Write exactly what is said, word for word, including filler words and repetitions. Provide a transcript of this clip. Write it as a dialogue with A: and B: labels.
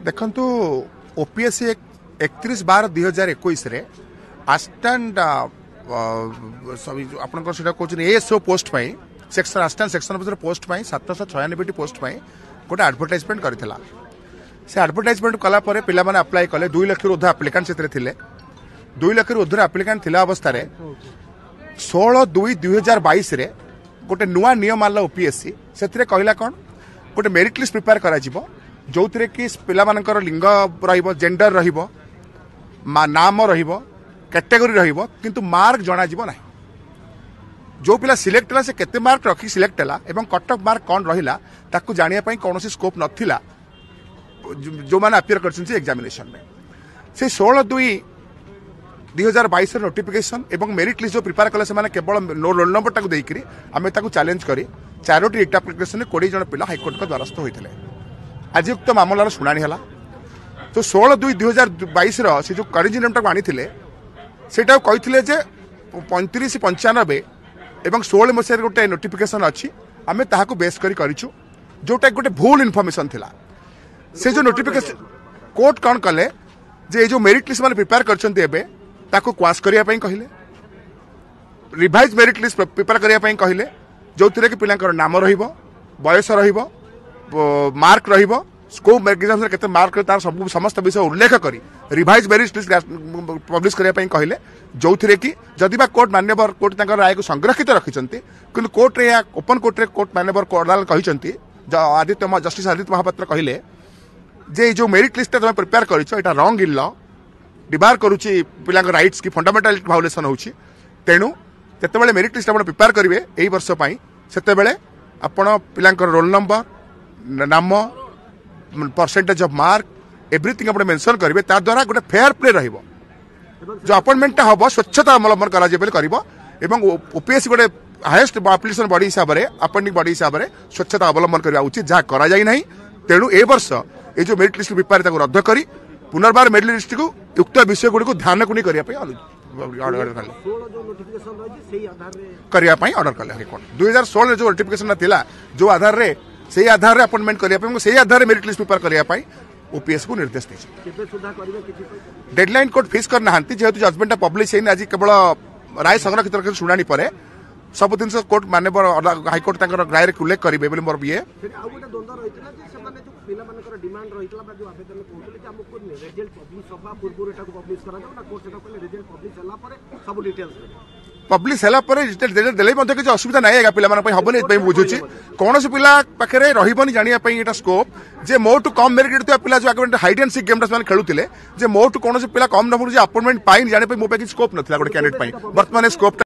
A: देखु ओपीएससी एकतीस बार दुई हजार एक आस्टांड आपन ASO post section assistant section officer post सातश छयानबे पोस्ट गोटे एडवर्टाइजमेंट करथिला से एडवर्टाइजमेंट कला परे पिला माने अप्लाई कले दुई लाख ऊर्ध्व एप्लिकेंट से थिले दुई लाख ऊर्ध्व एप्लिकेंट थिला अवस्था रे सोलह दुई दुई हजार बैस गोटे नुआ नियम आला ओपीएससी से कहला कौन गोटे मेरिट लिस्ट प्रिपेयर करा जिवो जो थे कि पिला मानकर लिंग रहिबो जेंडर रहिबो नाम रहिबो कैटेगरी रहिबो किंतु मार्क जना जिवो नाही जो पिला सिलेक्ट हला से केते मार्क रखी सिलेक्ट हला एवं कट ऑफ मार्क कौन रहिला ताकू जानिया पई कोनोसी स्कोप नथिला जो माने अपियर करछन एग्जामिनेशन में से सोलह दुई दुई हजार बैस नोटिफिकेशन एवं मेरिट लिस्ट जो प्रिपेयर कले से केवल नो रोल नंबर टाक देकरी आमे ताकू चैलेंज करी चारोटी रिट एप्लिकेशन कोड़े जन पिला हाईकोर्ट का द्वारस्थ होते आज उक्त मामलार शुणाणी है तो सोलह दुई दुई हजार बैस से जो करेजिनियम टाक आनी से कहते पैंतीस पंचानबे एवं सोलह मसीह गोटे नोटिफिकेशन अच्छी आम ताकू बेस करी करिछु जोटा गोटे भूल इनफर्मेशन थिला से जो नोटिफिकेशन कोर्ट कौन कले जे जो मेरिट लिस्ट मैंने प्रिपेयर करछन्ते एबे ताकू क्वाश करिया पई कहिले रिवाइज मेरिट लिस्ट प्रिपेयर करिया पई कहिले जो थे कि पिलांकर नाम रहिबो बयस रहिबो मार्क रहिबो स्कोप एग्जाम केते मार्क तार सब समस्त विषय उल्लेख करी रिवाइज मेरिट लिस्ट पब्लिश करिया पई कहिले जो थे कि जदि बा कोर्ट मान्यवर कोर्ट तांकर राय को संरक्षित रखिचंती किंतु कोर्ट रे ओपन कोर्ट रे कोर्ट मान्यवर कोडाल कहिचंती आदित्य जस्टिस आदित्य महापात्र कहिले जे जो मेरिट लिस्ट तुम प्रिपेयर करिछो एटा रॉन्ग इन लॉ डिबार करूची पिलांकर राइट्स की फंडामेंटल वायोलेशन होची तेणु जेतेबेले मेरिट लिस्ट आपण प्रिपेयर करिवे एई वर्ष पई सेतेबेले आपण पिलांकर रोल नंबर नाम परसेंटेज ऑफ मार्क एवरीथिंग आपण मेंशन करिवे ता द्वारा गोटे फेयर प्ले रहिबो जो अपॉइंटमेंट हबो स्वच्छता अवलंबन करा जेबेले करिवो एवं ओपीएससी गोटे हाईएस्ट एप्लिकेशन बॉडी हिसाब रे अपॉइंटिंग बॉडी हिसाब रे स्वच्छता अवलंबन करबा उचित जहा करा जाई नाही तेणु ए वर्ष ए जो मेरिट लिस्ट प्रिपेयर ताको रद्द करी पुनर्बार मेरिट लिस्ट को युक्त विषय गुडी को ध्यान को नहीं करिया पे ऑर्डर करिया पई ऑर्डर कले हाईकोर्ट दुई हजार सोलह जो नोटिफिकेशन थिला जो आधार रे से आधार रे अपॉइंटमेंट करिया पई से आधार रे मेरिट लिस्ट प्रिपेयर करिया पई ओपीएस को निर्देश दैछि केबे सुधा करिवे किछि डेडलाइन कोर्ट फिक्स करना हांती जेहेतु जजमेंट पब्लिश हेइन आज केवल राय संरक्षित रखि सुनानी परे सब दिन से कोर्ट माने हाईकोर्ट तांकर राय रे उल्लेख करिवे बोली मोर बिए आ गोटे द्वंद्व रहितला जे से माने जो पिला मानकर डिमांड रहितला बा जो आवेदन कहले जे हमको रिजल्ट पब्लिश होबा पूर्व एटा को पब्लिश करा जाउ ना कोर्ट एटा कहले रिजल्ट पब्लिश होला परे सब डिटेल्स पब्लिश होला परे रिजल्ट देले मध्ये किछ असुविधा नै हेगा पिला मान पई हबनी पई बुझुची कोनोस पिला पाखरे रहिबनी जानिया पई एटा स्कोप जे मोटू कम मेरिट तो पिला जो आगे हाइड एंड सीक गेम मान खेलुतिले जे मोटू कोनोस पिला कम नंबर जे अपॉइंटमेंट पाइन जाने पई मो पे स्कोप नथिला गोटे कैंडिडेट पई वर्तमान स्कोप